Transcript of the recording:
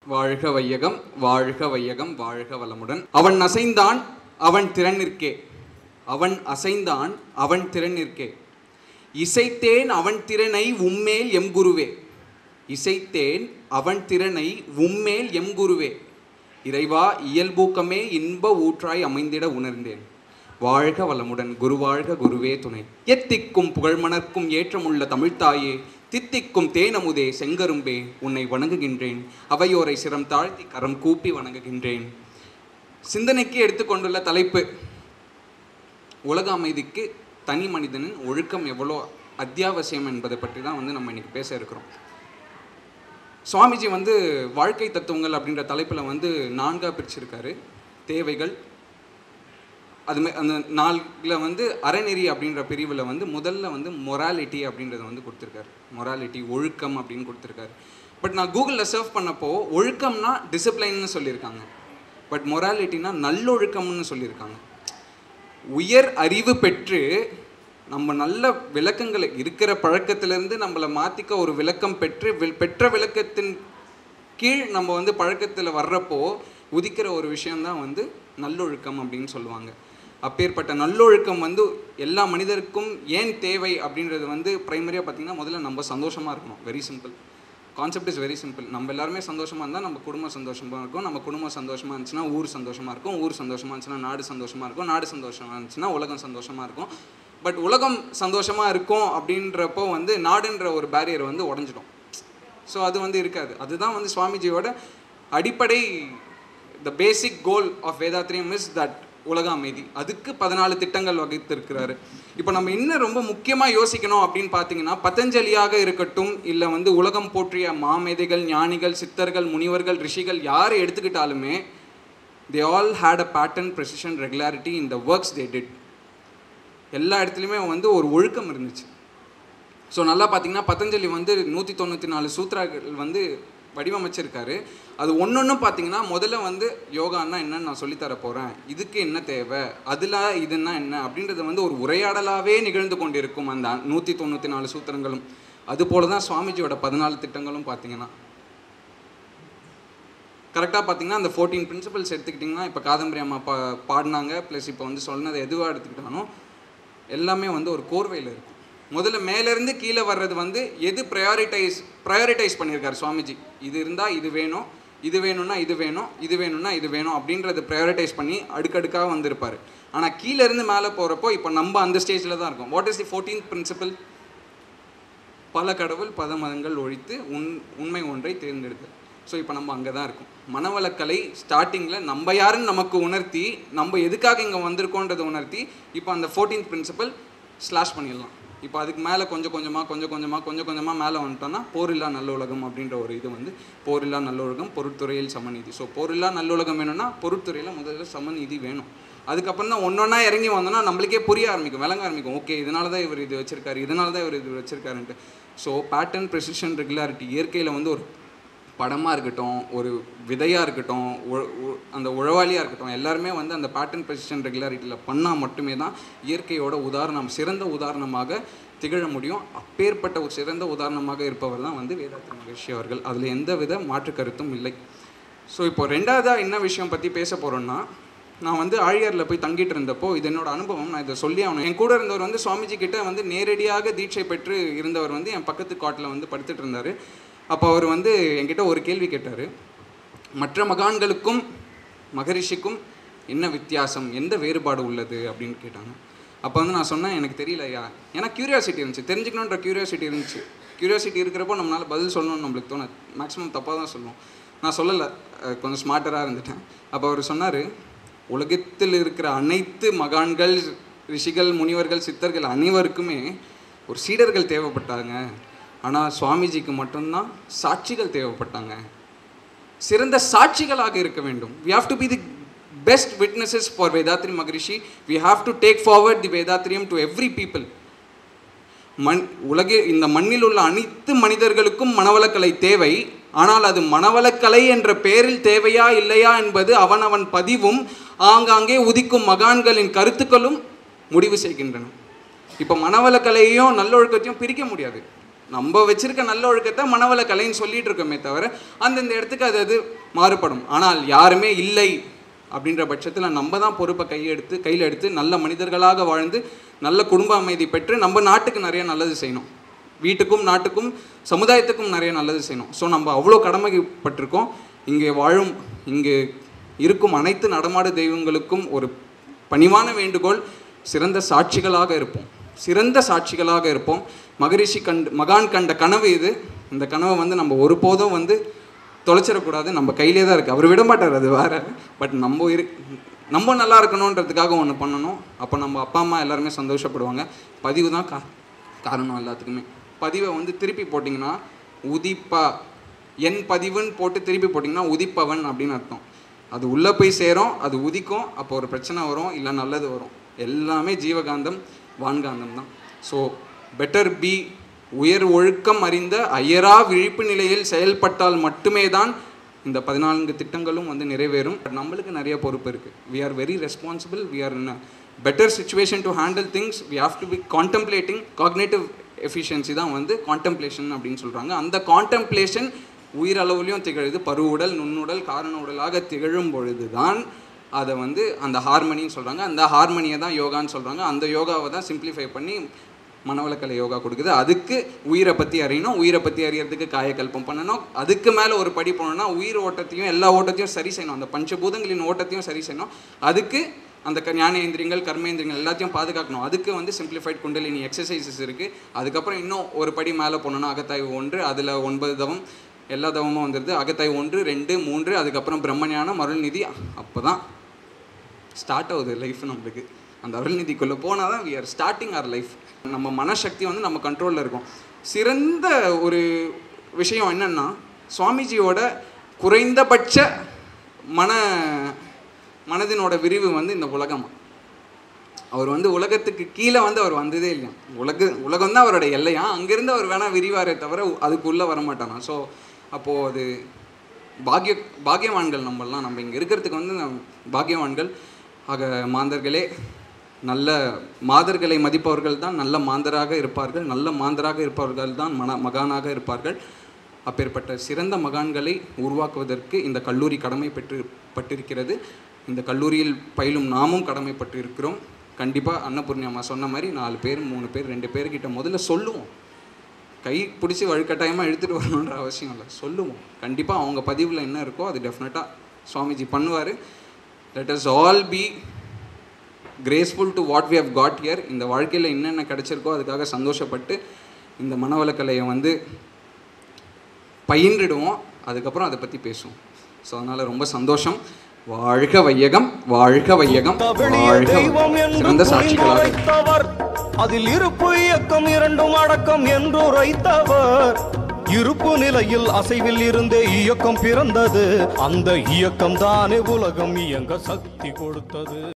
வாழ்க வையகம், வாழ்க வையகம், வாழ்க வளமுடன். அவன் அசைந்தான் அவன் திறனிற்கே, அவன் அசைந்தான் அவன் திறனிற்கே, இசைத்தேன் அவன் திறனை உம்மேல் எம் குருவே, இசைத்தேன் அவன் திறனை உம்மேல் எம் குருவே, இறைவா இயல்பூக்கமே இன்ப ஊற்றாய் அமைந்திட உணர்ந்தேன். வாழ்க வளமுடன். குருவாழ்க குருவே துணை. எத்திக்கும் புகழ்மணர்க்கும் ஏற்றமுள்ள தமிழ்த்தாயே, தித்திக்கும் தேனமுதே செங்கரும்பே, உன்னை வணங்குகின்றேன். அவையோரை சிரம் தாழ்த்தி கரம் கூப்பி வணங்குகின்றேன். சிந்தனைக்கு எடுத்துக்கொண்டுள்ள தலைப்பு உலக அமைதிக்கு தனி மனிதனின் ஒழுக்கம் எவ்வளோ அத்தியாவசியம் என்பதை பற்றி தான் நம்ம இன்னைக்கு பேச இருக்கிறோம். சுவாமிஜி வாழ்க்கை தத்துவங்கள் அப்படின்ற தலைப்பில் 4ஆக பிரிச்சிருக்காரு. தேவைகள், அதுமாதிரி அந்த 4ல் அறநெறி அப்படின்ற பிரிவில் முதல்ல மொராலிட்டி அப்படின்றத கொடுத்துருக்காரு. மொராலிட்டி, ஒழுக்கம் அப்படின்னு கொடுத்துருக்காரு. பட் நான் கூகுளில் சர்ச் பண்ணப்போ ஒழுக்கம்னா டிசிப்ளைன்னு சொல்லியிருக்காங்க, பட் மொராலிட்டினா நல்லொழுக்கம்னு சொல்லியிருக்காங்க. உயர் அறிவு பெற்று நம்ம நல்ல விளக்கங்களை இருக்கிற பழக்கத்திலேருந்து நம்மளை மாற்றிக்க ஒரு விளக்கம் பெற்ற விளக்கத்தின் கீழ் நம்ம பழக்கத்தில் வர்றப்போ உதிக்கிற ஒரு விஷயம்தான் நல்லொழுக்கம் அப்படின்னு சொல்லுவாங்க. அப்பேற்பட்ட நல்லொழுக்கம் எல்லா மனிதருக்கும் ஏன் தேவை அப்படின்றது ப்ரைமரியாக பார்த்திங்கன்னா முதல்ல நம்ம சந்தோஷமாக இருக்கணும். Very simple concept, is very simple. நம்ம எல்லாருமே சந்தோஷமாக இருந்தால் நம்ம குடும்பம் சந்தோஷமாக இருக்கும், நம்ம குடும்பம் சந்தோஷமாக இருந்துச்சுன்னா ஊர் சந்தோஷமாக இருக்கும், ஊர் சந்தோஷமாக இருந்துச்சுன்னா நாடு சந்தோஷமாக இருக்கும், நாடு சந்தோஷமாக இருந்துச்சுன்னா உலகம் சந்தோஷமாக இருக்கும். பட் உலகம் சந்தோஷமாக இருக்கும் அப்படின்றப்போ நாடுன்ற ஒரு பேரியர் உடஞ்சிடும். ஸோ அது இருக்காது. அதுதான் சுவாமிஜியோட அடிப்படை, the basic goal of Vethathiriyam is that உலக அமைதி. அதுக்கு 14 திட்டங்கள் வகுத்திருக்கிறாரு. இப்போ நம்ம இன்னும் ரொம்ப முக்கியமாக யோசிக்கணும் அப்படின்னு பார்த்தீங்கன்னா, பதஞ்சலியாக இருக்கட்டும், இல்லை உலகம் போற்றிய மாமேதைகள், ஞானிகள், சித்தர்கள், முனிவர்கள், ரிஷிகள் யாரை எடுத்துக்கிட்டாலுமே they all had a pattern, precision, regularity in the works they did. எல்லா இடத்துலையுமே ஒரு ஒழுக்கம் இருந்துச்சு. ஸோ நல்லா பார்த்தீங்கன்னா பதஞ்சலி 194 சூத்திராக்கள் வடிவமைச்சிருக்காரு. அது ஒன்னொன்னும் பார்த்தீங்கன்னா முதல்ல யோகான்னா என்னன்னு நான் சொல்லித்தர போகிறேன், இதுக்கு என்ன தேவை, அதில் இதுன்னா என்ன அப்படின்றது ஒரு உரையாடலாகவே நிகழ்ந்து கொண்டிருக்கும் அந்த 194 சூத்திரங்களும். அதுபோல தான் சுவாமிஜியோட 14 திட்டங்களும் பார்த்தீங்கன்னா கரெக்டாக பார்த்தீங்கன்னா அந்த 14 பிரின்சிபல்ஸ் எடுத்துக்கிட்டிங்கன்னா, இப்போ காதம்பரி அம்மா பாடினாங்க, ப்ளஸ் இப்போ சொன்னது எதுவாக எடுத்துக்கிட்டாலும் எல்லாமே ஒரு கோர்வையில் இருக்கும். முதல்ல மேலேருந்து கீழே வர்றது எது ப்ரையாரிட்டைஸ் பண்ணியிருக்காரு சுவாமிஜி. இது இருந்தால் இது வேணும், இது வேணும்னா இது வேணும், இது வேணும்னா இது வேணும் அப்படின்றத ப்ரையாரிட்டைஸ் பண்ணி அடுக்கடுக்காக வந்திருப்பார். ஆனால் கீழேருந்து மேலே போகிறப்போ இப்போ நம்ம அந்த ஸ்டேஜில் தான் இருக்கோம். What is the 14th principle? பல கடவுள் பல மதங்கள் ஒழித்து உண்மை ஒன்றை தேர்ந்தெடுத்து. ஸோ இப்போ நம்ம அங்கே தான் இருக்கோம். மனவளக்கலை ஸ்டார்டிங்கில் நம்ம யாருன்னு நமக்கு உணர்த்தி, நம்ம எதுக்காக இங்கே வந்திருக்கோன்றதை உணர்த்தி, இப்போ அந்த 14th பிரின்சிபல் ஸ்லாஷ் பண்ணிடலாம். இப்போ அதுக்கு மேலே கொஞ்சம் கொஞ்சமாக மேலே வந்துட்டோம்னா போரில்லா நல்லுலகம் அப்படின்ற ஒரு இது போரில்லா நல்லுலகம், பொருட்துறையில் சமநீதி. ஸோ போரில்லா நல்லுலகம் வேணும்னா பொருட்துறையில் முதல்ல சமநீதி வேணும். அதுக்கப்புறம் தான் ஒன்றொன்னா இறங்கி வந்தோன்னா நம்மளுக்கே புரிய ஆரம்பிக்கும், விளங்க ஆரம்பிக்கும். ஓகே, இதனால தான் இவர் இது வச்சுருக்காரு, இதனால தான் இவர் இது வச்சுருக்காருன்ட்டு. ஸோ பேட்டர்ன், ப்ரெசிஷன், ரெகுலாரிட்டி, இயற்கையில் ஒரு படமாக இருக்கட்டும், ஒரு விதையாக இருக்கட்டும், அந்த உழவாளியாக இருக்கட்டும், எல்லாருமே அந்த பேட்டர்ன், ப்ரெசிஷன், ரெகுலாரிட்டியில் பண்ணால் மட்டுமே தான் இயற்கையோட சிறந்த உதாரணமாக திகழ முடியும். அப்பேற்பட்ட ஒரு சிறந்த உதாரணமாக இருப்பவர் தான் வேதாத்ரி மகரிஷி அவர்கள். அதில் எந்த வித மாற்று கருத்தும் இல்லை. ஸோ இப்போ ரெண்டாவதாக என்ன விஷயம் பற்றி பேச போகிறோன்னா, நான் ஆழியாரில் போய் தங்கிட்டு இருந்தப்போ இது என்னோட அனுபவம், நான் இதை சொல்லி ஆகணும். என் கூட இருந்தவர் சுவாமிஜி கிட்ட நேரடியாக தீட்சை பெற்று இருந்தவர் என் பக்கத்து காட்டில் படுத்துட்டு இருந்தார். அப்போ அவர் என்கிட்ட ஒரு கேள்வி கேட்டார். மற்ற மகான்களுக்கும் மகரிஷிக்கும் என்ன வித்தியாசம், எந்த வேறுபாடு உள்ளது அப்படின்னு கேட்டாங்க. அப்போ நான் சொன்னேன், எனக்கு தெரியலையா. ஏன்னா க்யூரியாசிட்டி இருந்துச்சு, தெரிஞ்சுக்கணுன்ற க்யூரியாசிட்டி இருந்துச்சு. க்யூரியாசிட்டி இருக்கிறப்போ நம்மளால் பதில் சொல்லணும்னு நம்மளுக்கு தோணாது, மேக்ஸிமம் தப்பாக தான் சொல்லுவோம். நான் சொல்லலை, கொஞ்சம் ஸ்மார்ட்டராக இருந்துட்டேன். அப்போ அவர் சொன்னார், உலகத்தில் இருக்கிற அனைத்து மகான்கள், ரிஷிகள், முனிவர்கள், சித்தர்கள் அனைவருக்குமே ஒரு சீடர்கள் தேவைப்பட்டாங்க. ஆனால் சுவாமிஜிக்கு மட்டும்தான் சாட்சிகள் தேவைப்பட்டாங்க. சிறந்த சாட்சிகளாக இருக்க வேண்டும். We have to be the best witnesses for Vedatri Maharishi. We have to take forward the Vedatrium to every people. இந்த மண்ணில் உள்ள அனைத்து மனிதர்களுக்கும் மனவளக்கலை தேவை. ஆனால் அது மனவளக்கலை என்ற பெயரில் தேவையா இல்லையா என்பது அவனவன் பதிவும் ஆங்காங்கே உதிக்கும் மகான்களின் கருத்துக்களும் முடிவு செய்கின்றன. இப்போ மனவளக்கலையையும் நல்லொழுக்கத்தையும் பிரிக்க முடியாது. நம்ம வச்சிருக்க நல்ல ஒழுக்கத்தை மனவள கலைன்னு சொல்லிட்டு இருக்கோமே தவிர அந்தந்த இடத்துக்கு அது மாறுபடும். ஆனால் யாருமே இல்லை அப்படின்ற பட்சத்தில் நம்ம தான் பொறுப்பை கையில் எடுத்து நல்ல மனிதர்களாக வாழ்ந்து நல்ல குடும்ப அமைதி பெற்று நம்ம நாட்டுக்கு நிறைய நல்லது செய்யணும். வீட்டுக்கும் நாட்டுக்கும் சமுதாயத்துக்கும் நிறைய நல்லது செய்யணும். ஸோ நம்ம அவ்வளோ கடமைப்பட்டிருக்கோம். இங்கே இருக்கும் அனைத்து நடமாடு தெய்வங்களுக்கும் ஒரு பணிவான வேண்டுகோள், சிறந்த சாட்சிகளாக இருப்போம். மகான் கண்ட கனவு இது. இந்த கனவை வந்து நம்ம ஒருபோதும் வந்து தொலைச்சிடக்கூடாது. நம்ம கையிலே தான் இருக்குது. அவர் விட மாட்டார், அது வேறு. பட் நம்ம நல்லா இருக்கணுன்றதுக்காக ஒன்று பண்ணணும். அப்போ நம்ம அப்பா அம்மா எல்லாருமே சந்தோஷப்படுவாங்க. பதிவு தான் காரணம் எல்லாத்துக்குமே. பதிவை வந்து திருப்பி போட்டிங்கன்னா என் பதிவுன்னு போட்டு திருப்பி போட்டிங்கன்னா உதிப்பவன் அப்படின்னு அர்த்தம். அது உள்ளே போய் சேரும், அது உதிக்கும். அப்போ ஒரு பிரச்சனை வரும், இல்லை நல்லது வரும். எல்லாமே ஜீவகாந்தம் வான்காந்தம் தான். ஸோ பெட்டர் பி உயர் ஒழுக்கம் அறிந்த அயரா விழிப்பு நிலையில் செயல்பட்டால் மட்டுமே தான் இந்த 14 திட்டங்களும் வந்து நிறைவேறும். பட் நம்மளுக்கு நிறைய பொறுப்பு இருக்குது. We are very responsible. We are in a better situation to handle things. We have to be contemplating. Cognitive efficiency தான் வந்து கான்டெம்ப்ளேஷன் அப்படின்னு சொல்கிறாங்க. அந்த கான்டெம்ப்ளேஷன் உயிரளவுலையும் திகழுது. பருவுடல் நுண்ணுடல் காரண உடலாக திகழும் பொழுது தான் அதை வந்து அந்த ஹார்மனின்னு சொல்கிறாங்க. அந்த ஹார்மனியை தான் யோகான்னு சொல்கிறாங்க. அந்த யோகாவை தான் சிம்பிளிஃபை பண்ணி மனவளக்கலை யோகா கொடுக்குது. அதுக்கு உயிரை பற்றி அறியணும். உயிரை பற்றி அறியறதுக்கு காயக்கல்பம் பண்ணணும். அதுக்கு மேலே ஒரு படி போனோம்னா உயிர் ஓட்டத்தையும் எல்லா ஓட்டத்தையும் சரி செய்யணும். அந்த பஞ்சபூதங்களின் ஓட்டத்தையும் சரி செய்யணும். அதுக்கு அந்த ஞானேந்திரியங்கள் கர்மேந்திரியங்கள் எல்லாத்தையும் பாதுகாக்கணும். அதுக்கு வந்து சிம்பிளிஃபைட் குண்டலினி எக்ஸசைசஸ் இருக்குது. அதுக்கப்புறம் இன்னும் ஒரு படி மேலே போனோன்னா அகத்தாய்வு 1, அதில் 9 தவம், எல்லா தவமும் வந்துடுது. அகத்தாய்வு 1, 2, 3, அதுக்கப்புறம் பிரம்மஞானம், அருள்நிதி. அப்போ தான் ஸ்டார்ட் ஆகுது லைஃப் நம்மளுக்கு. அந்த அருள்நிதிக்குள்ளே போனால் தான் we are starting our life. நம்ம மனசக்தி வந்து நம்ம கண்ட்ரோலில் இருக்கும். சிறந்த ஒரு விஷயம் என்னென்னா, சுவாமிஜியோட குறைந்தபட்ச மனதினோட விரிவு வந்து இந்த உலகம். அவர் வந்து உலகத்துக்கு கீழே வந்து அவர் வந்ததே இல்லையா. உலகம் தான் அவரோட எல்லையா. அங்கேருந்து அவர் வேணால் விரிவாரே தவிர அதுக்குள்ளே வரமாட்டானா. ஸோ அப்போது அது பாக்கியவான்கள் நம்மளாம். நம்ம இங்கே இருக்கிறதுக்கு வந்து பாக்கியவான்கள். ஆக மாந்தர்களே, நல்ல மாதர்களை மதிப்பவர்கள் தான் நல்ல மாந்தராக இருப்பார்கள். நல்ல மாந்தராக இருப்பவர்கள் தான் மகானாக இருப்பார்கள். அப்பேற்பட்ட சிறந்த மகான்களை உருவாக்குவதற்கு இந்த கல்லூரி கடமைப்பட்டிருக்கிறது. இந்த கல்லூரியில் பயிலும் நாமும் கடமைப்பட்டு இருக்கிறோம். கண்டிப்பாக அன்னபூர்ணி அம்மா சொன்ன மாதிரி 4 பேர் 3 பேர் 2 பேர்கிட்ட முதல்ல சொல்லுவோம். கை பிடிச்சி வழுக்கட்டாயமாக எடுத்துகிட்டு வரணுன்ற அவசியம் இல்லை. சொல்லுவோம். கண்டிப்பாக அவங்க பதிவில் என்ன இருக்கோ அது டெஃபினட்டாக சுவாமிஜி பண்ணுவார். Let us all be graceful to what we have got here. இந்த வாழ்க்கையில் என்னென்ன கிடைச்சிருக்கோ அதுக்காக சந்தோஷப்பட்டு இந்த மனவளக்கலையை வந்து பயின்றிடுவோம். அதுக்கப்புறம் அதை பற்றி பேசுவோம். ஸோ அதனால் ரொம்ப சந்தோஷம். வாழ்க வையகம், வாழ்க வையகம், வாழ்க. சிறந்த சாட்சிகளாக அதில் இருப்பு இயக்கம் 2 அடக்கம் என்று உரைத்தவர். இருப்பு நிலையில் அசைவில் இருந்தே இயக்கம் பிறந்தது. அந்த இயக்கம் தானே உலகம் இயங்க சக்தி கொடுத்தது.